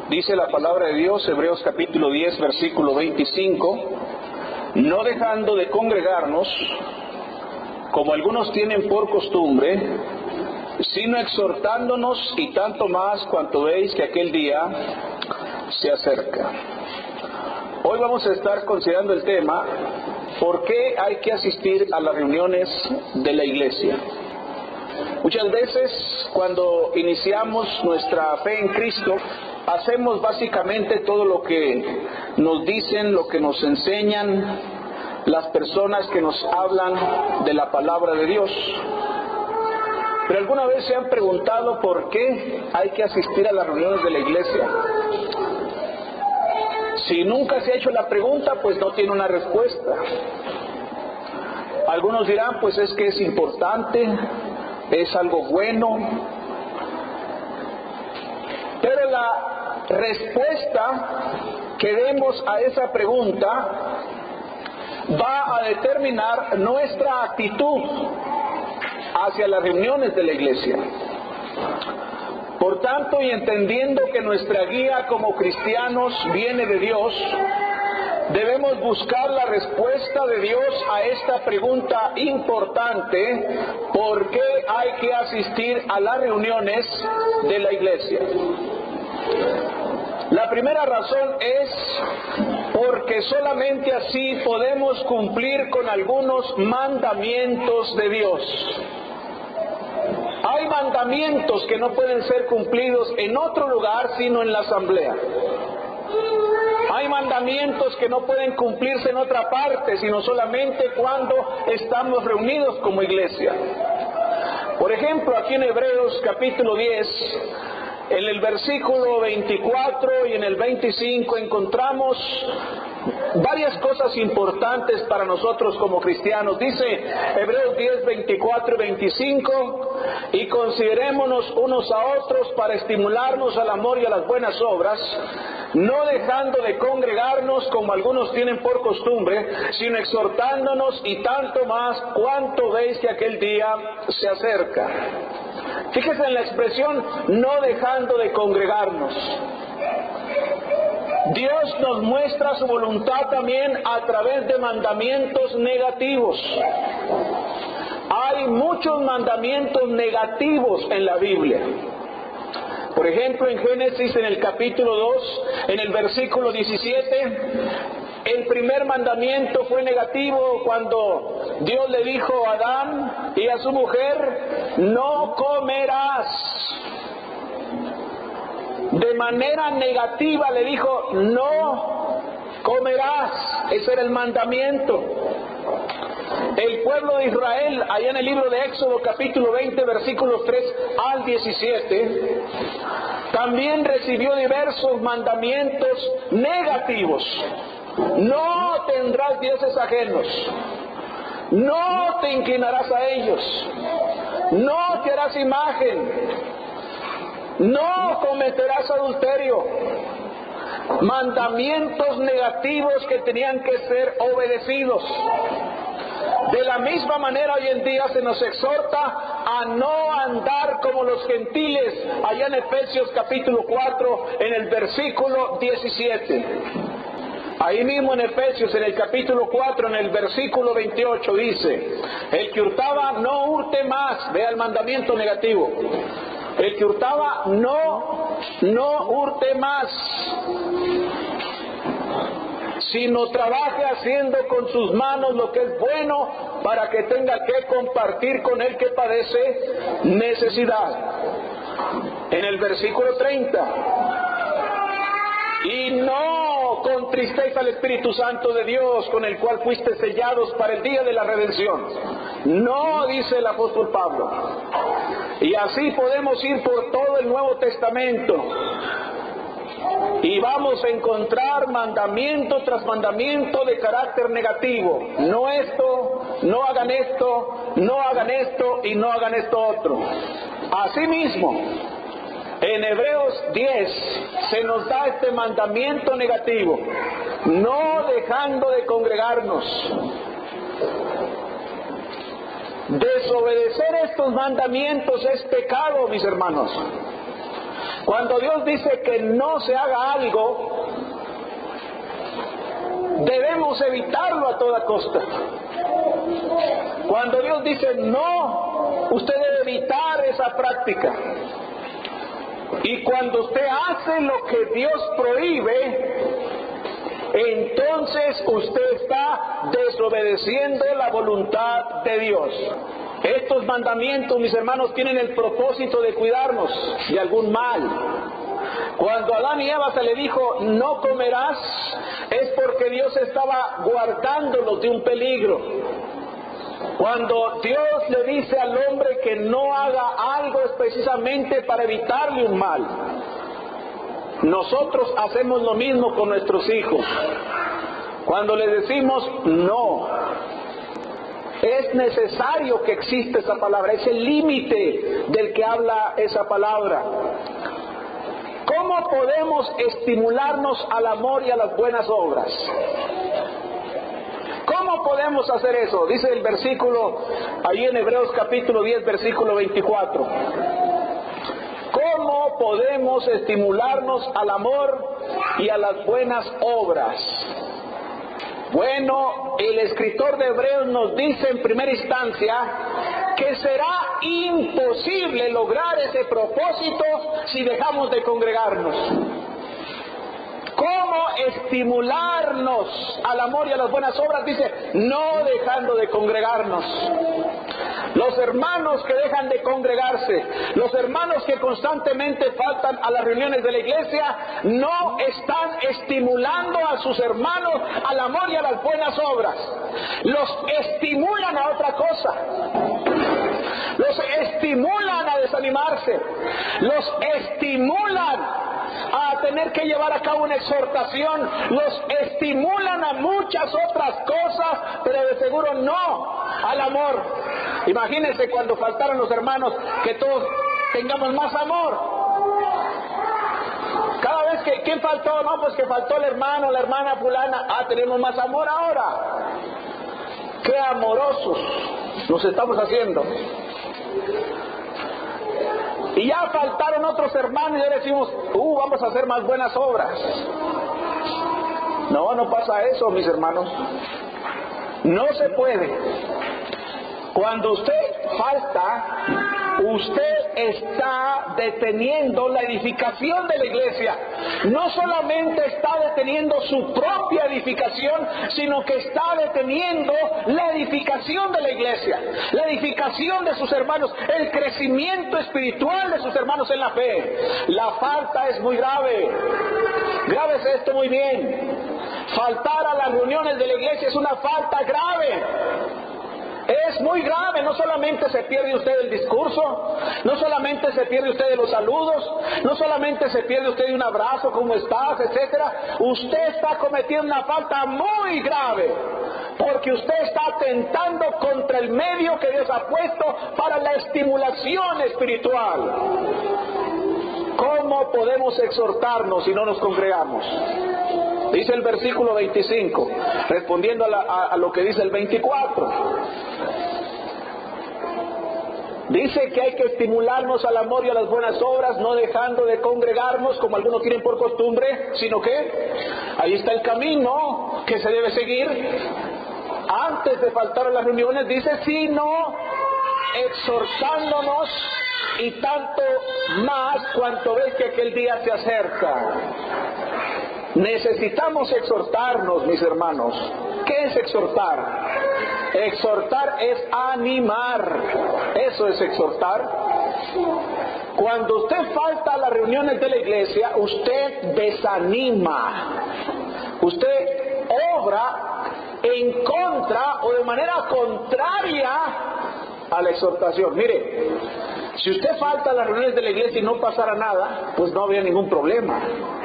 Dice la palabra de Dios, Hebreos capítulo 10, versículo 25, no dejando de congregarnos, como algunos tienen por costumbre, sino exhortándonos, y tanto más cuanto veis que aquel día se acerca. Hoy vamos a estar considerando el tema, ¿por qué hay que asistir a las reuniones de la iglesia? Muchas veces cuando iniciamos nuestra fe en Cristo, hacemos básicamente todo lo que nos dicen, lo que nos enseñan las personas que nos hablan de la palabra de Dios. Pero ¿alguna vez se han preguntado por qué hay que asistir a las reuniones de la iglesia? Si nunca se ha hecho la pregunta, pues no tiene una respuesta. Algunos dirán, pues es que es importante, es algo bueno. Pero la respuesta que demos a esa pregunta va a determinar nuestra actitud hacia las reuniones de la iglesia. Por tanto, y entendiendo que nuestra guía como cristianos viene de Dios, debemos buscar la respuesta de Dios a esta pregunta importante: ¿por qué hay que asistir a las reuniones de la iglesia? La primera razón es porque solamente así podemos cumplir con algunos mandamientos de Dios. Hay mandamientos que no pueden ser cumplidos en otro lugar sino en la asamblea. Hay mandamientos que no pueden cumplirse en otra parte sino solamente cuando estamos reunidos como iglesia. Por ejemplo, aquí en Hebreos capítulo 10, en el versículo 24 y en el 25 encontramos varias cosas importantes para nosotros como cristianos. Dice Hebreos 10, 24 y 25, y considerémonos unos a otros para estimularnos al amor y a las buenas obras, no dejando de congregarnos como algunos tienen por costumbre, sino exhortándonos, y tanto más cuanto veis que aquel día se acerca. Fíjese en la expresión, no dejando de congregarnos. Dios nos muestra su voluntad también a través de mandamientos negativos. Hay muchos mandamientos negativos en la Biblia. Por ejemplo, en Génesis, en el capítulo 2, en el versículo 17, el primer mandamiento fue negativo cuando Dios le dijo a Adán y a su mujer, no comerás. De manera negativa le dijo, no comerás. Ese era el mandamiento. El pueblo de Israel, allá en el libro de Éxodo capítulo 20, versículos 3 al 17, también recibió diversos mandamientos negativos. No tendrás dioses ajenos, no te inclinarás a ellos, no te harás imagen, no cometerás adulterio. Mandamientos negativos que tenían que ser obedecidos. De la misma manera hoy en día se nos exhorta a no andar como los gentiles, allá en Efesios capítulo 4, en el versículo 17. Ahí mismo en Efesios, en el capítulo 4, en el versículo 28 dice, el que hurtaba no hurte más. Vea el mandamiento negativo. El que hurtaba no hurte más, sino trabaje haciendo con sus manos lo que es bueno, para que tenga que compartir con el que padece necesidad. En el versículo 30, y no contristéis al Espíritu Santo de Dios, con el cual fuiste sellados para el día de la redención. No, dice el apóstol Pablo. Y así podemos ir por todo el Nuevo Testamento y vamos a encontrar mandamiento tras mandamiento de carácter negativo. No esto, no hagan esto, no hagan esto y no hagan esto otro. Asimismo, en Hebreos 10 se nos da este mandamiento negativo, no dejando de congregarnos. Desobedecer estos mandamientos es pecado, mis hermanos. Cuando Dios dice que no se haga algo, debemos evitarlo a toda costa. Cuando Dios dice no, usted debe evitar esa práctica. Y cuando usted hace lo que Dios prohíbe, entonces usted está desobedeciendo la voluntad de Dios. Estos mandamientos, mis hermanos, tienen el propósito de cuidarnos de algún mal. Cuando a Adán y Eva se le dijo no comerás, es porque Dios estaba guardándolos de un peligro. Cuando Dios le dice al hombre que no haga algo, es precisamente para evitarle un mal. Nosotros hacemos lo mismo con nuestros hijos. Cuando les decimos no, es necesario que exista esa palabra, es el límite del que habla esa palabra. ¿Cómo podemos estimularnos al amor y a las buenas obras? ¿Cómo podemos hacer eso? Dice el versículo, ahí en Hebreos capítulo 10, versículo 24. ¿Cómo podemos estimularnos al amor y a las buenas obras? Bueno, el escritor de Hebreos nos dice en primera instancia que será imposible lograr ese propósito si dejamos de congregarnos. ¿Cómo estimularnos al amor y a las buenas obras? Dice, no dejando de congregarnos. Los hermanos que dejan de congregarse, los hermanos que constantemente faltan a las reuniones de la iglesia, no están estimulando a sus hermanos al amor y a las buenas obras. Los estimulan a otra cosa. Los estimulan a desanimarse. Los estimulan a tener que llevar a cabo una exhortación, los estimulan a muchas otras cosas, pero de seguro no al amor. Imagínense cuando faltaron los hermanos, que todos tengamos más amor. Cada vez que, ¿quién faltó? No, pues que faltó el hermano, la hermana fulana. Ah, tenemos más amor ahora. Qué amorosos nos estamos haciendo. Y ya faltaron otros hermanos y ya decimos, vamos a hacer más buenas obras. No, no pasa eso, mis hermanos. No se puede. Cuando usted falta, usted está deteniendo la edificación de la iglesia. No solamente está deteniendo su propia edificación, sino que está deteniendo la edificación de la iglesia, la edificación de sus hermanos, el crecimiento espiritual de sus hermanos en la fe. La falta es muy grave. Grábese esto muy bien. Faltar a las reuniones de la iglesia es una falta grave. Es muy grave. No solamente se pierde usted el discurso, no solamente se pierde usted de los saludos, no solamente se pierde usted de un abrazo, ¿cómo estás?, etcétera. Usted está cometiendo una falta muy grave, porque usted está atentando contra el medio que Dios ha puesto para la estimulación espiritual. ¿Cómo podemos exhortarnos si no nos congregamos? Dice el versículo 25, respondiendo a lo que dice el 24. Dice que hay que estimularnos al amor y a las buenas obras, no dejando de congregarnos como algunos tienen por costumbre, sino que ahí está el camino que se debe seguir. Antes de faltar a las reuniones, dice, sino exhortándonos, y tanto más cuanto ves que aquel día se acerca. Necesitamos exhortarnos, mis hermanos. ¿Qué es exhortar? Exhortar es animar. Eso es exhortar. Cuando usted falta a las reuniones de la iglesia, usted desanima. Usted obra en contra o de manera contraria a la exhortación. Mire, si usted falta a las reuniones de la iglesia y no pasara nada, pues no habría ningún problema.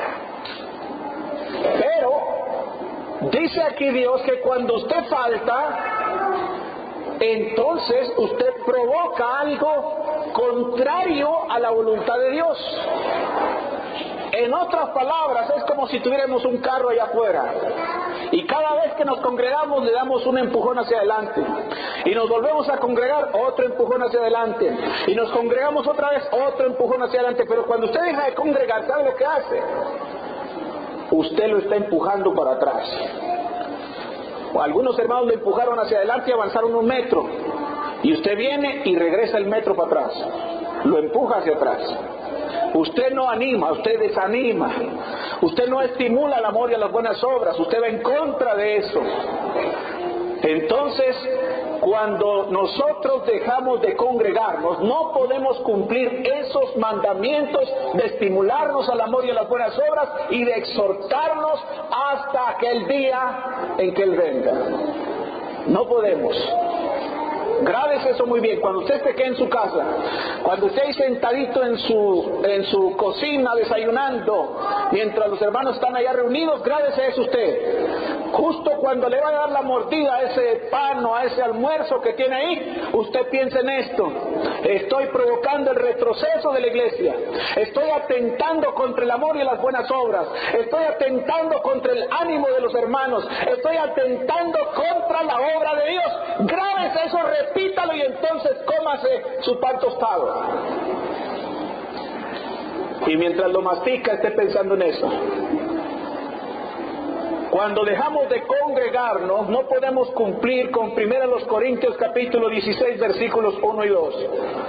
Pero dice aquí Dios que cuando usted falta, entonces usted provoca algo contrario a la voluntad de Dios. En otras palabras, es como si tuviéramos un carro allá afuera y cada vez que nos congregamos le damos un empujón hacia adelante y nos volvemos a congregar, otro empujón hacia adelante, y nos congregamos otra vez, otro empujón hacia adelante. Pero cuando usted deja de congregar, ¿sabe lo que hace? Usted lo está empujando para atrás. O algunos hermanos lo empujaron hacia adelante y avanzaron 1 metro, y usted viene y regresa el metro para atrás, lo empuja hacia atrás. Usted no anima, usted desanima. Usted no estimula el amor y las buenas obras. Usted va en contra de eso. Entonces, cuando nosotros dejamos de congregarnos, no podemos cumplir esos mandamientos de estimularnos al amor y a las buenas obras y de exhortarnos hasta aquel día en que Él venga. No podemos. Grábese eso muy bien. Cuando usted se quede en su casa, cuando esté ahí sentadito en su cocina desayunando, mientras los hermanos están allá reunidos, grábese eso usted. Justo cuando le va a dar la mordida a ese pan o a ese almuerzo que tiene ahí, usted piensa en esto: estoy provocando el retroceso de la iglesia, estoy atentando contra el amor y las buenas obras, estoy atentando contra el ánimo de los hermanos, estoy atentando contra la obra de Dios. Grábese eso, repítalo, y entonces cómase su pan tostado. Y mientras lo mastica, esté pensando en eso. Cuando dejamos de congregarnos, no podemos cumplir con 1 Corintios capítulo 16, versículos 1 y 2.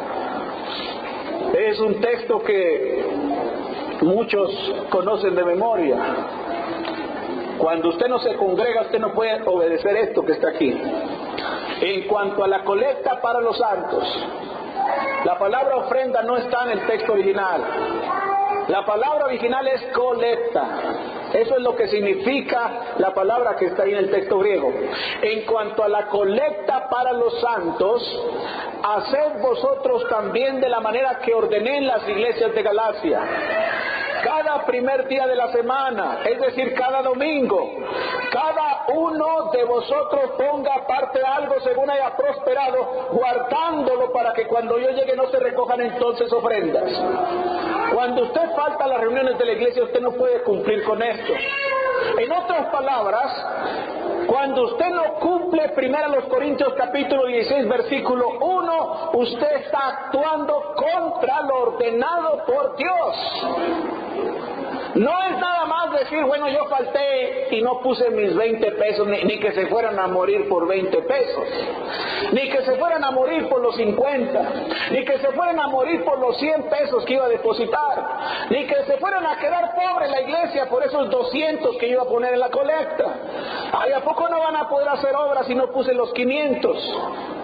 Es un texto que muchos conocen de memoria. Cuando usted no se congrega, usted no puede obedecer esto que está aquí. En cuanto a la colecta para los santos, la palabra ofrenda no está en el texto original. La palabra original es colecta. Eso es lo que significa la palabra que está ahí en el texto griego. En cuanto a la colecta para los santos, haced vosotros también de la manera que ordené en las iglesias de Galacia. Cada primer día de la semana, es decir, cada domingo, cada uno de vosotros ponga aparte algo según haya prosperado, guardándolo para que cuando yo llegue no se recojan entonces ofrendas. Cuando usted falta a las reuniones de la iglesia, usted no puede cumplir con esto. En otras palabras, cuando usted no cumple 1 Corintios capítulo 16 versículo 1, usted está actuando contra lo ordenado por Dios. No es nada más decir, bueno, yo falté y no puse mis 20 pesos, ni que se fueran a morir por 20 pesos, ni que se fueran a morir por los 50, ni que se fueran a morir por los 100 pesos que iba a depositar, ni que se fueran a quedar pobre la iglesia por esos 200 que iba a poner en la colecta. Ay, ¿a poco no van a poder hacer obras si no puse los 500?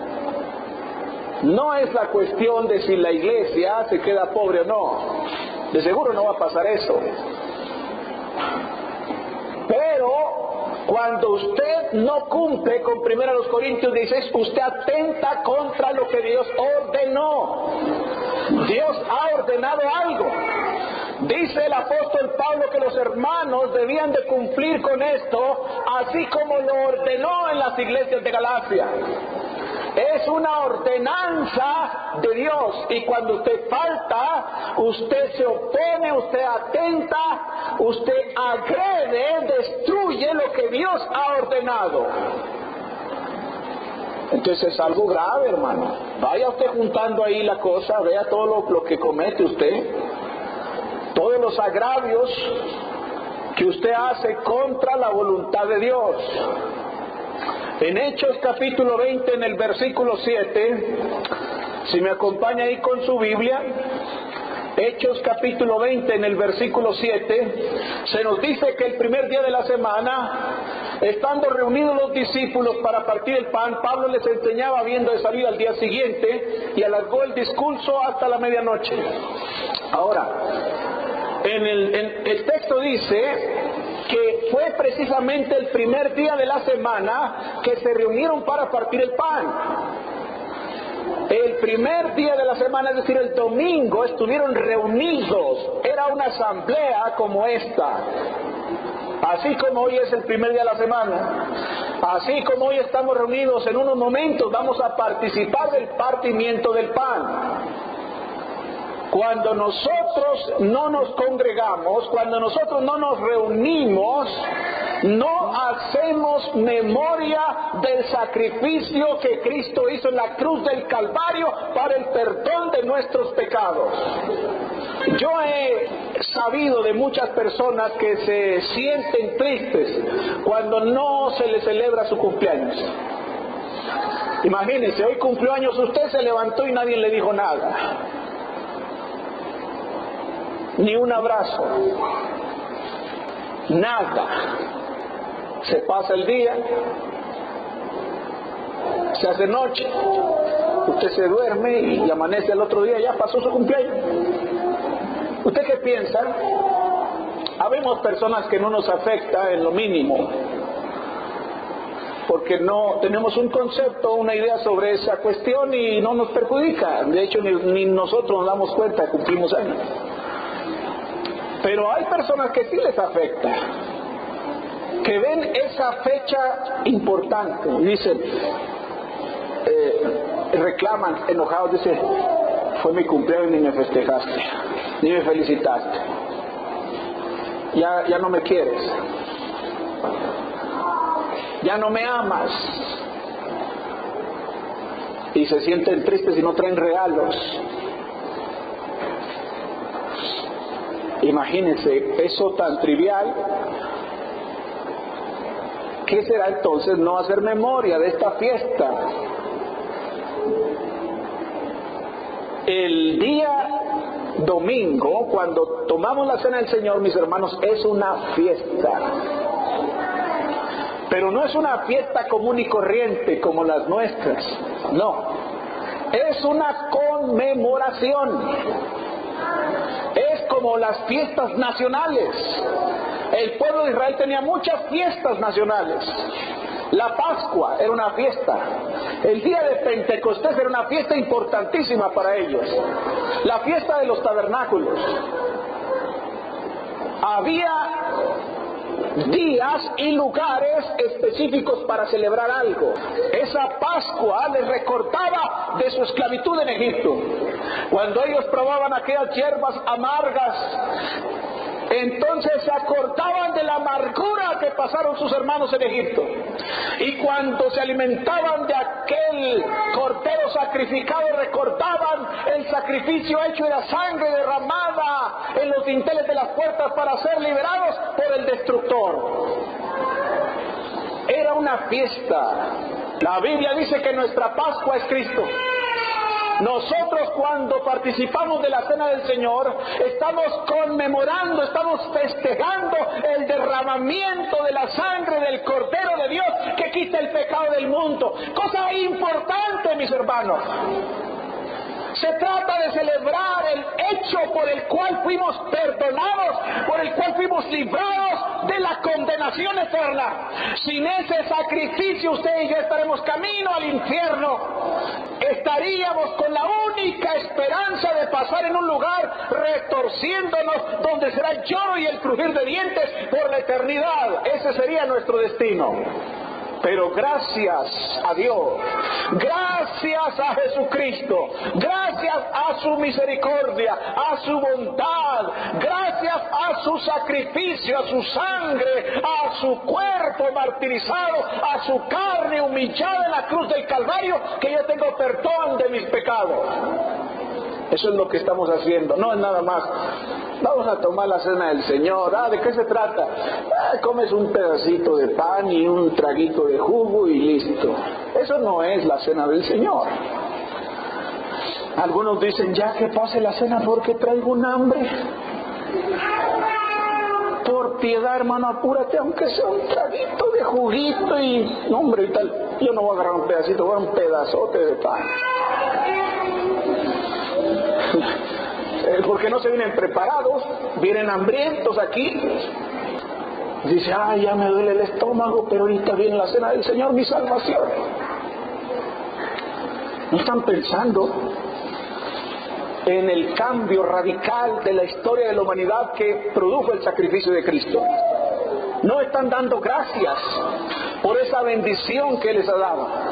No es la cuestión de si la iglesia se queda pobre o no. De seguro no va a pasar eso. Pero cuando usted no cumple con 1 Corintios 16, usted atenta contra lo que Dios ordenó. Dios ha ordenado algo. Dice el apóstol Pablo que los hermanos debían de cumplir con esto, así como lo ordenó en las iglesias de Galacia. Es una ordenanza de Dios, y cuando usted falta, usted se opone, usted atenta, usted agrede, destruye lo que Dios ha ordenado. Entonces es algo grave, hermano. Vaya usted juntando ahí la cosa, vea todo lo que comete usted, todos los agravios que usted hace contra la voluntad de Dios. En Hechos capítulo 20, en el versículo 7, si me acompaña ahí con su Biblia, Hechos capítulo 20, en el versículo 7, se nos dice que el primer día de la semana, estando reunidos los discípulos para partir el pan, Pablo les enseñaba habiendo de salir al día siguiente, y alargó el discurso hasta la medianoche. Ahora, en el texto dice que fue precisamente el primer día de la semana que se reunieron para partir el pan. El primer día de la semana, es decir, el domingo, estuvieron reunidos. Era una asamblea como esta. Así como hoy es el primer día de la semana, así como hoy estamos reunidos, en unos momentos vamos a participar del partimiento del pan. Cuando nosotros no nos congregamos, cuando nosotros no nos reunimos, no hacemos memoria del sacrificio que Cristo hizo en la cruz del Calvario para el perdón de nuestros pecados. Yo he sabido de muchas personas que se sienten tristes cuando no se les celebra su cumpleaños. Imagínense, hoy cumplió años usted, se levantó y nadie le dijo nada. Ni un abrazo. Nada. Se pasa el día, se hace noche, usted se duerme y amanece el otro día, ya pasó su cumpleaños. ¿Usted qué piensa? Habemos personas que no nos afecta en lo mínimo, porque no tenemos un concepto, una idea sobre esa cuestión y no nos perjudica. De hecho, ni nosotros nos damos cuenta que cumplimos años. Pero hay personas que sí les afecta, que ven esa fecha importante y dicen, reclaman enojados, dicen, fue mi cumpleaños y ni me festejaste, ni me felicitaste, ya no me quieres, ya no me amas, y se sienten tristes y no traen regalos. Imagínense eso tan trivial. ¿Qué será entonces no hacer memoria de esta fiesta? El día domingo, cuando tomamos la cena del Señor, mis hermanos, es una fiesta. Pero no es una fiesta común y corriente como las nuestras, no. Es una conmemoración. Es como las fiestas nacionales. El pueblo de Israel tenía muchas fiestas nacionales. La Pascua era una fiesta. El día de Pentecostés era una fiesta importantísima para ellos. La fiesta de los tabernáculos. Había días y lugares específicos para celebrar algo. Esa Pascua les recordaba de su esclavitud en Egipto. Cuando ellos probaban aquellas hierbas amargas, entonces se acordaban de la amargura que pasaron sus hermanos en Egipto. Y cuando se alimentaban de aquel cordero sacrificado, recordaban el sacrificio hecho y la sangre derramada en los dinteles de las puertas para ser liberados por el destructor. Era una fiesta. La Biblia dice que nuestra Pascua es Cristo. Nosotros cuando participamos de la cena del Señor, estamos conmemorando, estamos festejando el derramamiento de la sangre del Cordero de Dios que quita el pecado del mundo. Cosa importante, mis hermanos. Se trata de celebrar el hecho por el cual fuimos perdonados, por el cual fuimos librados de la condenación eterna. Sin ese sacrificio usted y yo estaremos camino al infierno. Estaríamos con la única esperanza de pasar en un lugar retorciéndonos, donde será el lloro y el crujir de dientes por la eternidad. Ese sería nuestro destino. Pero gracias a Dios, gracias a Jesucristo, gracias a su misericordia, a su bondad, gracias a su sacrificio, a su sangre, a su cuerpo martirizado, a su carne humillada en la cruz del Calvario, que yo tengo perdón de mis pecados. Eso es lo que estamos haciendo, no es nada más. Vamos a tomar la cena del Señor. ¿De qué se trata? Comes un pedacito de pan y un traguito de jugo y listo. Eso no es la cena del Señor. Algunos dicen, ya que pase la cena porque traigo un hambre. Por piedad, hermano, apúrate, aunque sea un traguito de juguito y... No, hombre, y tal. Yo no voy a agarrar un pedacito, voy a un pedazote de pan. Porque no se vienen preparados, vienen hambrientos aquí. Dice, ya me duele el estómago, pero ahorita viene la cena del Señor, mi salvación. No están pensando en el cambio radical de la historia de la humanidad que produjo el sacrificio de Cristo. No están dando gracias por esa bendición que les ha dado.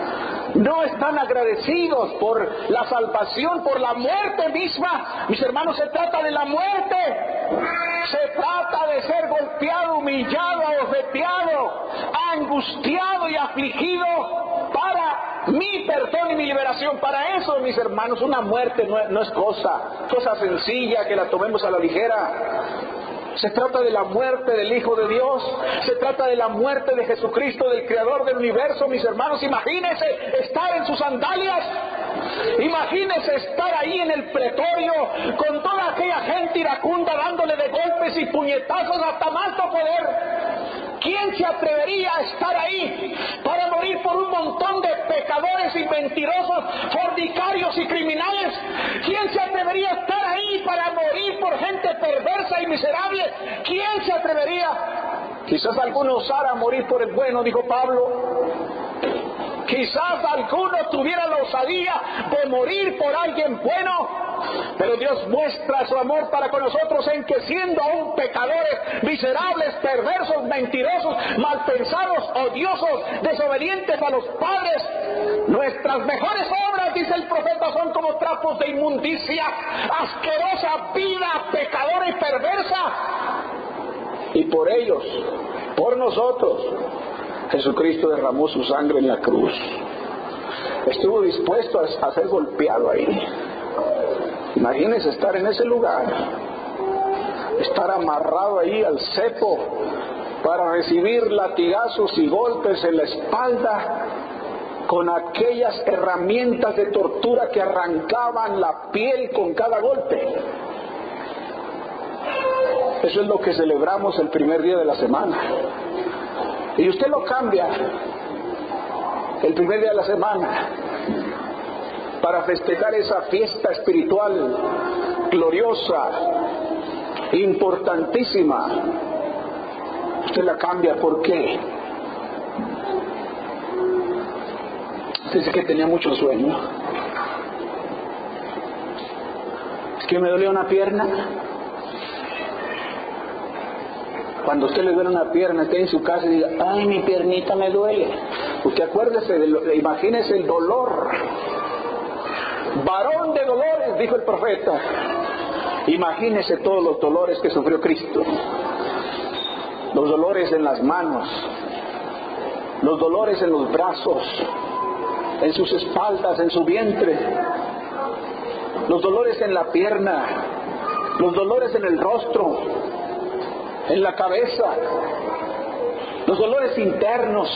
no están agradecidos por la salvación, por la muerte misma. Mis hermanos, se trata de la muerte. Se trata de ser golpeado, humillado, abofeteado, angustiado y afligido para mi perdón y mi liberación. Para eso, mis hermanos, una muerte no es cosa sencilla que la tomemos a la ligera. Se trata de la muerte del Hijo de Dios. Se trata de la muerte de Jesucristo, del Creador del universo. Mis hermanos, imagínense estar en sus sandalias. Imagínense estar ahí en el pretorio con toda aquella gente iracunda dándole de golpes y puñetazos hasta más no poder. ¿Quién se atrevería a estar ahí para morir por un montón de pecadores y mentirosos, fornicarios y criminales? ¿Quién se atrevería a estar ahí para morir por gente perversa y miserable? ¿Quién se atrevería? Quizás alguno osara morir por el bueno, dijo Pablo. Quizás alguno tuviera la osadía de morir por alguien bueno, pero Dios muestra su amor para con nosotros en que siendo aún pecadores, miserables, perversos, mentirosos, malpensados, odiosos, desobedientes a los padres, nuestras mejores obras, dice el profeta, son como trapos de inmundicia, asquerosa vida pecadora y perversa. Y por ellos, por nosotros, Jesucristo derramó su sangre en la cruz. Estuvo dispuesto a ser golpeado ahí. Imagínense estar en ese lugar, estar amarrado ahí al cepo para recibir latigazos y golpes en la espalda con aquellas herramientas de tortura que arrancaban la piel con cada golpe. Eso es lo que celebramos el primer día de la semana. Y usted lo cambia el primer día de la semana para festejar esa fiesta espiritual gloriosa, importantísima. Usted la cambia, ¿por qué? Dice que tenía mucho sueño. Es que me dolía una pierna. Cuando usted le duele una pierna, esté en su casa y diga, ay, mi piernita me duele. Usted acuérdese, imagínese el dolor. Varón de dolores, dijo el profeta. Imagínese todos los dolores que sufrió Cristo. Los dolores en las manos, los dolores en los brazos, en sus espaldas, en su vientre, los dolores en la pierna, los dolores en el rostro, en la cabeza, los dolores internos,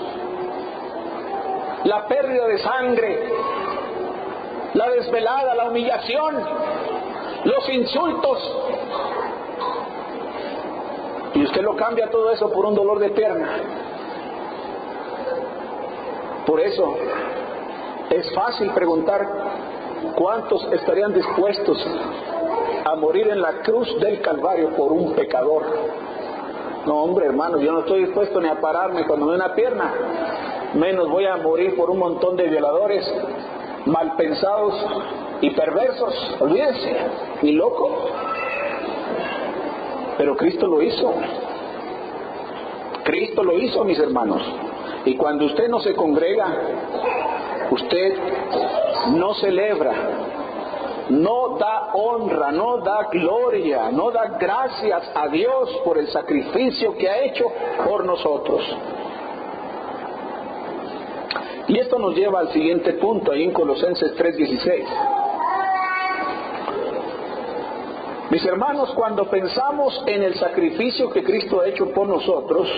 la pérdida de sangre, la desvelada, la humillación, los insultos. Y usted lo cambia todo eso por un dolor de pierna. Por eso es fácil preguntar cuántos estarían dispuestos a morir en la cruz del Calvario por un pecador. No, hombre, hermano, yo no estoy dispuesto ni a pararme cuando me da una pierna, menos voy a morir por un montón de violadores, malpensados y perversos. Olvídese, ni loco. Pero Cristo lo hizo. Cristo lo hizo, mis hermanos. Y cuando usted no se congrega, usted no celebra, no da honra, no da gloria, no da gracias a Dios por el sacrificio que ha hecho por nosotros. Y esto nos lleva al siguiente punto, ahí en Colosenses 3:16. Mis hermanos, cuando pensamos en el sacrificio que Cristo ha hecho por nosotros,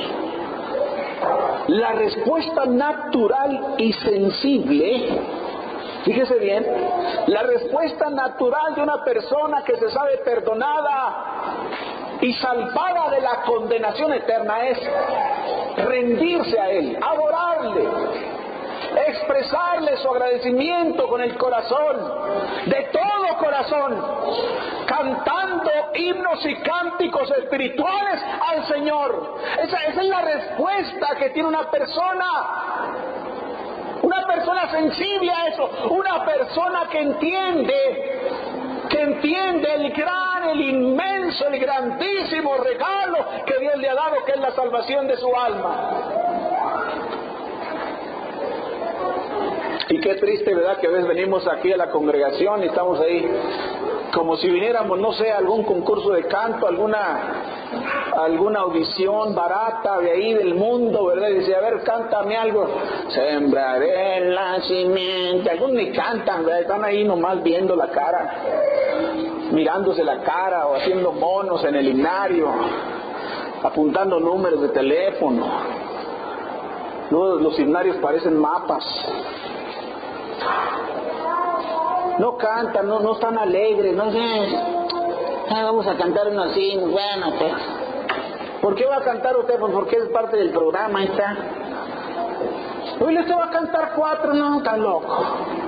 la respuesta natural y sensible, fíjese bien, la respuesta natural de una persona que se sabe perdonada y salvada de la condenación eterna es rendirse a Él, adorarle, expresarle su agradecimiento con el corazón, de todo corazón, cantando himnos y cánticos espirituales al Señor. Esa es la respuesta que tiene una persona sensible a eso, una persona que entiende el gran, el inmenso, el grandísimo regalo que Dios le ha dado, que es la salvación de su alma. Y qué triste, ¿verdad?, que a veces venimos aquí a la congregación y estamos ahí como si viniéramos, no sé, a algún concurso de canto, alguna audición barata de ahí del mundo, ¿verdad? Y dice, a ver, cántame algo. Sembraré la simiente. Algunos ni cantan, ¿verdad? Están ahí nomás viendo la cara, mirándose la cara o haciendo monos en el himnario, apuntando números de teléfono. Luego los himnarios parecen mapas. No cantan, no están alegres, no sé. Vamos a cantar uno así, bueno, pues. ¿Por qué va a cantar usted? Pues porque es parte del programa, ahí está. Hoy usted va a cantar 4, no, está loco.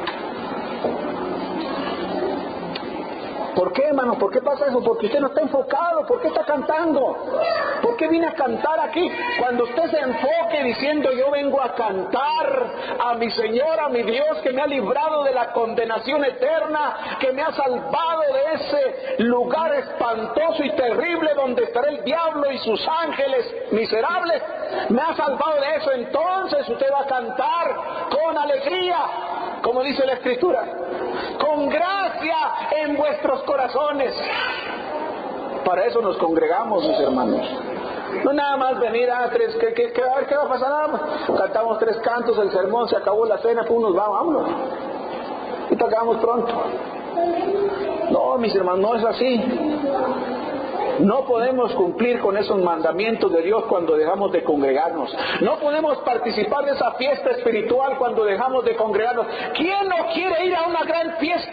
¿Por qué, hermano? ¿Por qué pasa eso? Porque usted no está enfocado. ¿Por qué está cantando? ¿Por qué viene a cantar aquí? Cuando usted se enfoque diciendo, yo vengo a cantar a mi Señor, a mi Dios, que me ha librado de la condenación eterna, que me ha salvado de ese lugar espantoso y terrible donde estará el diablo y sus ángeles miserables, me ha salvado de eso, entonces usted va a cantar con alegría, como dice la Escritura, con gracia en vuestros corazones. Para eso nos congregamos, mis hermanos. No nada más venir a tres, ¿qué va a pasar? Nada, cantamos 3 cantos, el sermón, se acabó la cena, pues nos vamos, vámonos. Y te acabamos pronto. No, mis hermanos, no es así. No podemos cumplir con esos mandamientos de Dios cuando dejamos de congregarnos. No podemos participar de esa fiesta espiritual cuando dejamos de congregarnos. ¿Quién no quiere ir a una gran fiesta?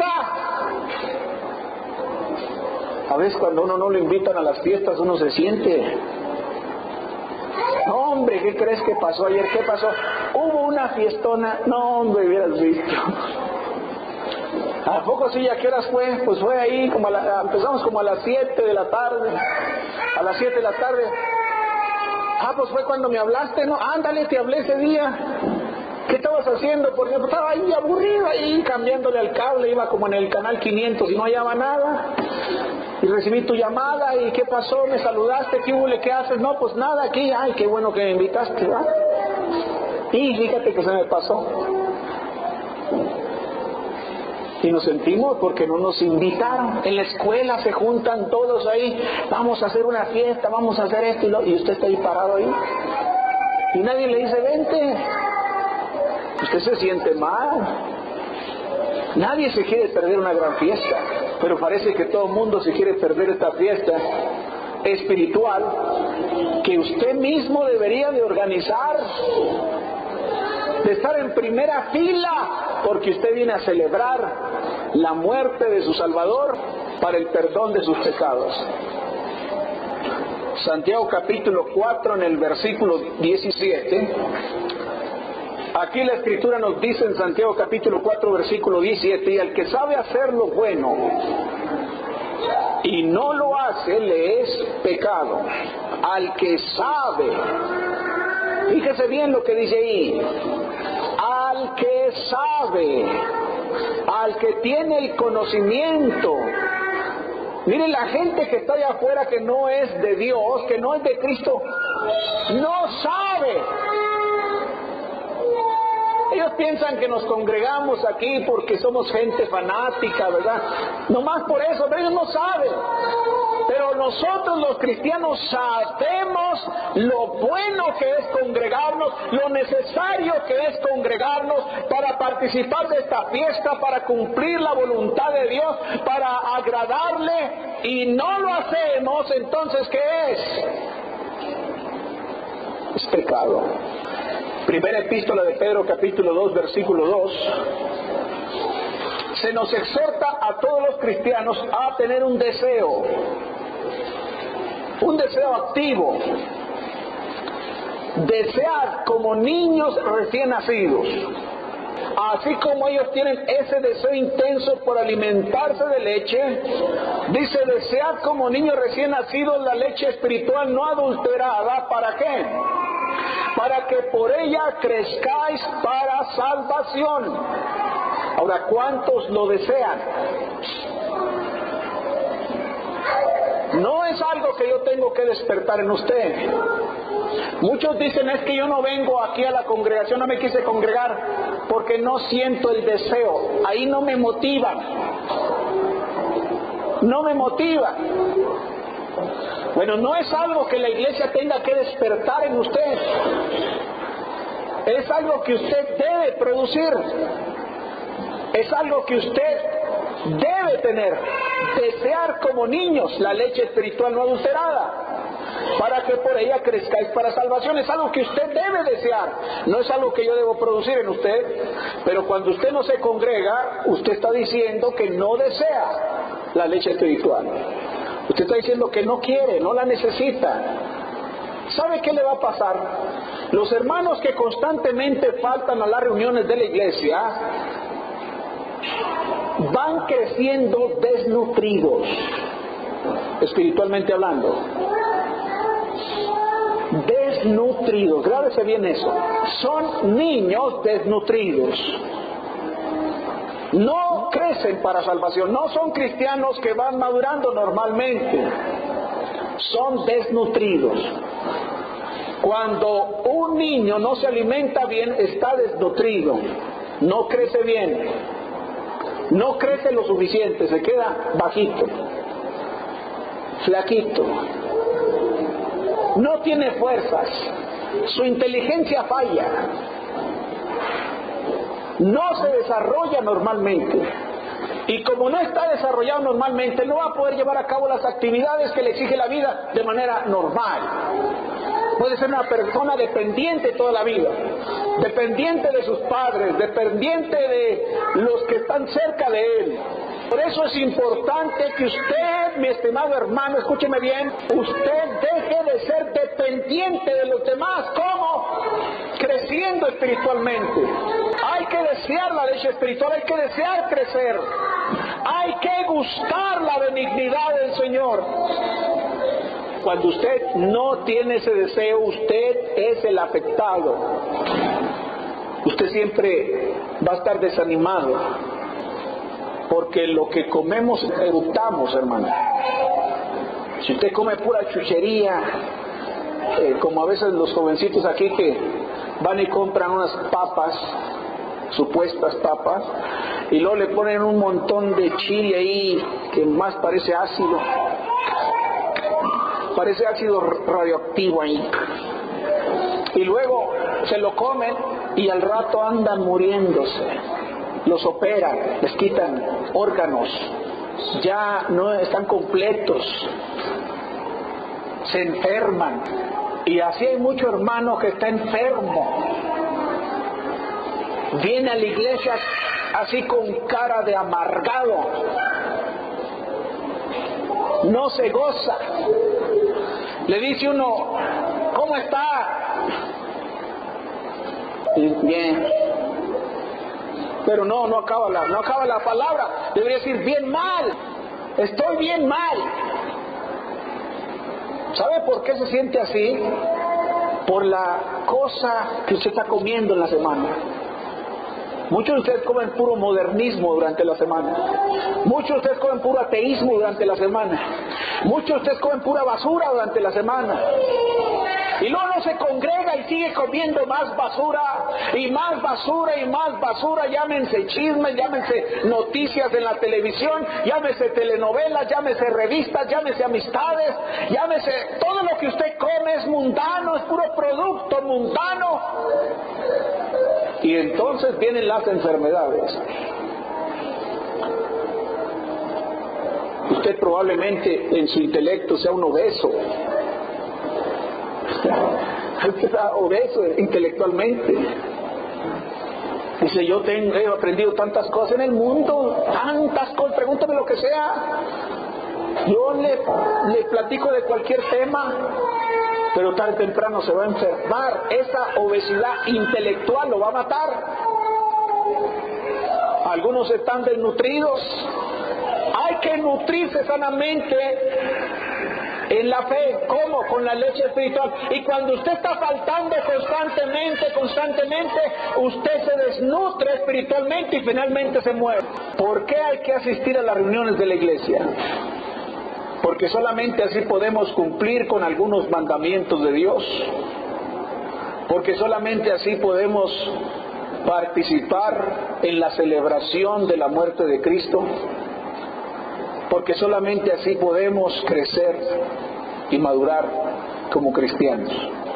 A veces cuando uno no lo invitan a las fiestas, uno se siente... No, hombre, ¿qué crees que pasó ayer? ¿Qué pasó? Hubo una fiestona. No, hombre, hubieras visto. ¿A poco sí? ¿A qué horas fue? Pues fue ahí, empezamos como a las 7 de la tarde. A las 7 de la tarde. Ah, pues fue cuando me hablaste, ¿no? Ándale, te hablé ese día. ¿Qué estabas haciendo? Porque estaba ahí aburrido, ahí cambiándole al cable, iba como en el canal 500 y no hallaba nada. Y recibí tu llamada, ¿y qué pasó? ¿Me saludaste? ¿Qué hubo? ¿Qué haces? No, pues nada, aquí. Ay, qué bueno que me invitaste, ¿verdad? Y fíjate que se me pasó. Y nos sentimos porque no nos invitaron. En la escuela se juntan todos ahí, vamos a hacer una fiesta, vamos a hacer esto y usted está ahí parado ahí. Y nadie le dice, vente. Usted se siente mal. Nadie se quiere perder una gran fiesta, pero parece que todo el mundo se quiere perder esta fiesta espiritual que usted mismo debería de organizar, de estar en primera fila, porque usted viene a celebrar la muerte de su Salvador para el perdón de sus pecados. Santiago capítulo 4 en el versículo 17. Aquí la Escritura nos dice en Santiago capítulo 4 versículo 17, y al que sabe hacer lo bueno y no lo hace, le es pecado. Al que sabe, fíjese bien lo que dice ahí, al que sabe, al que tiene el conocimiento. Miren, la gente que está allá afuera que no es de Dios, que no es de Cristo, no sabe. Ellos piensan que nos congregamos aquí porque somos gente fanática, ¿verdad? Nomás por eso, pero ellos no saben. Pero nosotros los cristianos sabemos lo bueno que es congregarnos, lo necesario que es congregarnos para participar de esta fiesta, para cumplir la voluntad de Dios, para agradarle, y no lo hacemos, entonces ¿qué es? Es pecado. Primera epístola de Pedro capítulo 2 versículo 2, se nos exhorta a todos los cristianos a tener un deseo activo, desear como niños recién nacidos, así como ellos tienen ese deseo intenso por alimentarse de leche. Dice, desead como niños recién nacidos la leche espiritual no adulterada. ¿Para qué? Para que por ella crezcáis para salvación. Ahora, ¿cuántos lo desean? No es algo que yo tengo que despertar en usted. Muchos dicen, es que yo no vengo aquí a la congregación, no me quise congregar porque no siento el deseo. Ahí no me motiva. No me motiva. Bueno, no es algo que la iglesia tenga que despertar en usted. Es algo que usted debe producir. Es algo que usted debe tener. Desear como niños la leche espiritual no adulterada, para que por ella crezcáis para salvación. Es algo que usted debe desear. No es algo que yo debo producir en usted. Pero cuando usted no se congrega, usted está diciendo que no desea la leche espiritual. Usted está diciendo que no quiere, no la necesita. ¿Sabe qué le va a pasar? Los hermanos que constantemente faltan a las reuniones de la iglesia van creciendo desnutridos, espiritualmente hablando. Desnutridos, grábese bien eso. Son niños desnutridos. No crecen para salvación, no son cristianos que van madurando normalmente, son desnutridos. Cuando un niño no se alimenta bien, está desnutrido, no crece bien, no crece lo suficiente, se queda bajito, flaquito, no tiene fuerzas, su inteligencia falla, no se desarrolla normalmente. Y como no está desarrollado normalmente, no va a poder llevar a cabo las actividades que le exige la vida de manera normal. Puede ser una persona dependiente toda la vida, dependiente de sus padres, dependiente de los que están cerca de él. Por eso es importante que usted, mi estimado hermano, escúcheme bien, usted deje de ser dependiente de los demás. ¿Cómo? Creciendo espiritualmente. Hay que desear la leche espiritual, hay que desear crecer. Hay que buscar la benignidad del Señor. Cuando usted no tiene ese deseo, usted es el afectado. Usted siempre va a estar desanimado, porque lo que comemos eructamos, hermano. Si usted come pura chuchería, como a veces los jovencitos aquí que van y compran unas papas, supuestas papas, y luego le ponen un montón de chile ahí que más parece ácido radioactivo ahí, y luego se lo comen y al rato andan muriéndose. Los operan, les quitan órganos, ya no están completos, se enferman. Y así hay mucho hermano que está enfermo, viene a la iglesia así con cara de amargado, no se goza. Le dice uno, ¿cómo está? Bien. Pero no acaba la palabra. Debería decir bien mal. Estoy bien mal. ¿Sabe por qué se siente así? Por la cosa que usted está comiendo en la semana. Muchos de ustedes comen puro modernismo durante la semana. Muchos de ustedes comen puro ateísmo durante la semana. Muchos de ustedes comen pura basura durante la semana. Y luego no se congrega y sigue comiendo más basura y más basura y más basura. Llámense chismes, llámense noticias en la televisión, llámese telenovelas, llámese revistas, llámese amistades, llámese... Todo lo que usted come es mundano, es puro producto mundano. Y entonces vienen las enfermedades. Usted probablemente en su intelecto sea un obeso. Usted está obeso intelectualmente. Dice, he aprendido tantas cosas en el mundo, tantas cosas, pregúntame lo que sea. Yo le platico de cualquier tema, pero tarde o temprano se va a enfermar. Esa obesidad intelectual lo va a matar. Algunos están desnutridos. Hay que nutrirse sanamente en la fe. ¿Cómo? Con la leche espiritual. Y cuando usted está faltando constantemente, usted se desnutre espiritualmente y finalmente se muere. ¿Por qué hay que asistir a las reuniones de la iglesia? porque solamente así podemos cumplir con algunos mandamientos de Dios, porque solamente así podemos participar en la celebración de la muerte de Cristo, porque solamente así podemos crecer y madurar como cristianos.